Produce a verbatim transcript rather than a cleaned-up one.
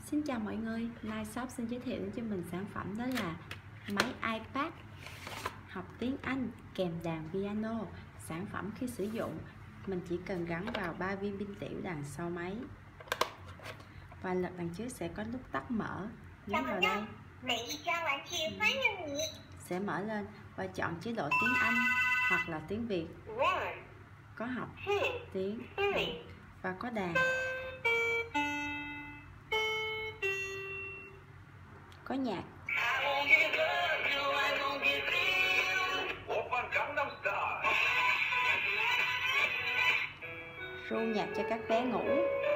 Xin chào mọi người, Lightshop xin giới thiệu đến cho mình sản phẩm đó là máy iPad học tiếng Anh kèm đàn piano. Sản phẩm khi sử dụng mình chỉ cần gắn vào ba viên pin tiểu đằng sau máy và lật đằng trước sẽ có nút tắt mở. Nhấn vào đây sẽ mở lên và chọn chế độ tiếng Anh hoặc là tiếng Việt, có học tiếng và có đàn, có nhạc. Ru nhạc cho các bé ngủ.